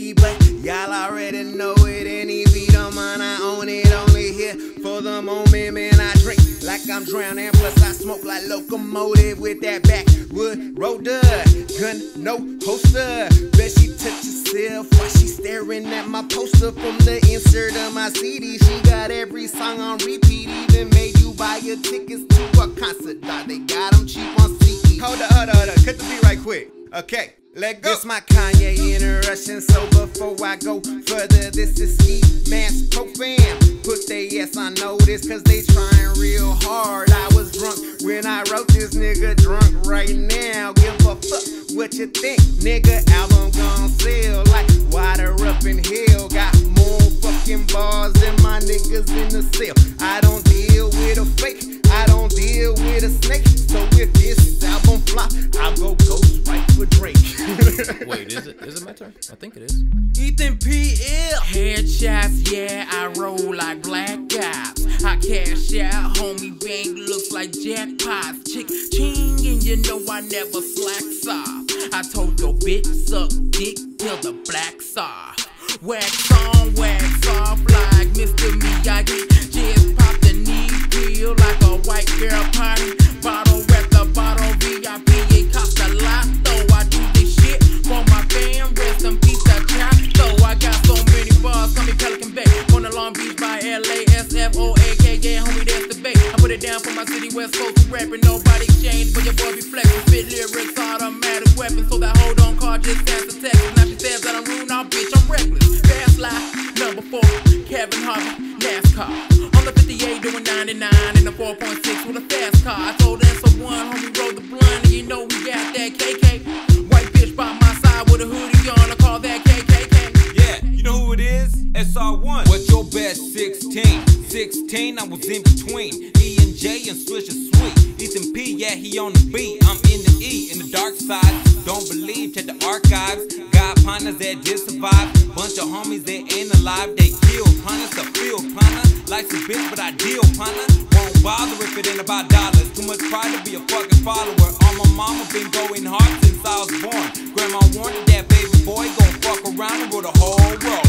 beat, but y'all already know it. Any beat I'm on, I own it. Only here for the moment, man. I drink like I'm drowning, plus I smoke like locomotive with that backwood roller. Gun, no holster. Bet she touch herself while she staring at my poster from the insert of my CD. She got every song on repeat, even made you buy your tickets to a concert. Dog, they got them cheap on CD. Hold up, cut the beat right quick. Okay. Let go. This my Kanye interruption, so before I go further, this is Skimask Pro Fam. Put they ass on notice, cause they trying real hard. I was drunk when I wrote this, nigga drunk right now. Give a fuck what you think, nigga. Album gon' sell like water up in hell. Got more fucking bars than my niggas in the cell. I don't deal with a fake, I don't deal with a snake. So if this album flop, I'll go ghost right for Drake. Wait, is it my turn? I think it is. Ethan P.L. Headshots, yeah, I roll like black guys. I cash out, homie, bank looks like jackpots. Chick ching, and you know I never slacks off. I told your bitch, suck dick till the blacks off. Wax on, wax off like Mr. Miyagi. Just pop the knee, feel like a white girl party. Bottle wrap the bottle, VIP, it cost a lot, though I do this shit for my fam, rest in peace, the chop. So I got so many bars, call me Pelican Bay. On the Long Beach by LA, SFOAK, yeah, homie, that's the Bay. I put it down for my city, West Coast, rapping, nobody exchange, but your boy be flexing. Spit lyrics, automatic weapon, so that hold on card just answer text. Now she says that I'm rude, now bitch, I'm reckless. Fast life, number 4, Kevin Harvey, NASCAR. On the 58, doing 99 in the 4.6 with a fast car. I told SO1, homie, roll the blunt, and you know we got that KK. White bitch by my side with a hoodie on, I call that KKK. Yeah, you know who it is? SR1. What's your best? 16. 16, I was in between E and J and Swisher Sweet. Ethan P, yeah, he on the beat. I'm in the E, in the dark side. Don't believe, check the archives. Got partners that did survive. Bunch of homies that ain't alive. They killed partners, a field partner. Life's a bitch, but I deal partner. Won't bother if it ain't about dollars. Too much pride to be a fucking follower. On my mama been going hard since I was born. Grandma wanted that baby boy gon' fuck around and rule the whole world.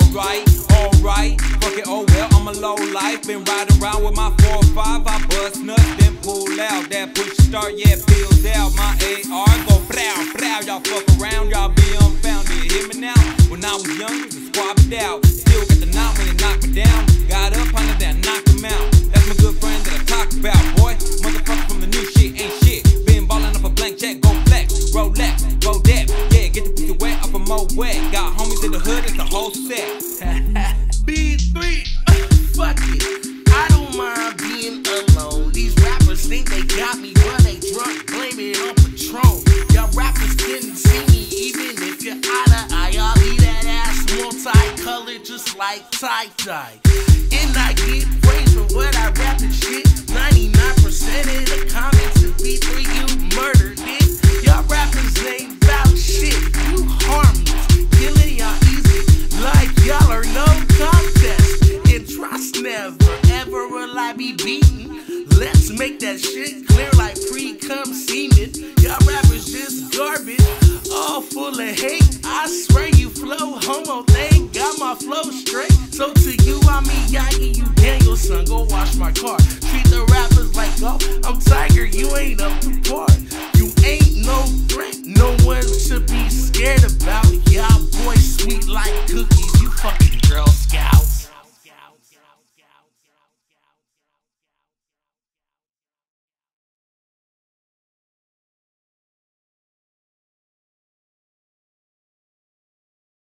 Alright, fuck it, oh well, I'm a low life. Been riding around with my 4 or 5. I bust nuts, then pull out. That push start, yeah, peels out. My AR go proud. Y'all fuck around, y'all be unfounded. Hear me now? When I was young, used to squab it out. Still got the knot when it knocked me down. Got up under that, knocked him out. That's my good friend that I talk about, boy. Motherfucker from the new shit ain't shit. Been ballin' up a blank check, go flex, Rolex, go dap. Yeah, get the pussy wet up a mo wet. Got homies in the hood, it's a whole set. B3, fuck it. I don't mind being alone. These rappers think they got me, but they drunk, blame it on Patron. Y'all rappers couldn't see me, even if you're out of eye. Y'all leave that ass multicolored, just like tie-dye. And I get praised for what I rap and shit. 99% of the comments in B3, you murdered it. Y'all rappers ain't about shit, you harmless. Killing y'all easy, like y'all are no contest. And trust never, ever will I be beaten. Let's make that shit clear like pre-cum semen. Y'all rappers just garbage, all full of hate. I swear you flow homo, thank God my flow straight. So to you, I'm Miyagi, you Danielson, go wash my car. Treat the rappers like, oh, I'm Tiger, you ain't up to par. You ain't no threat, no one to be scared about.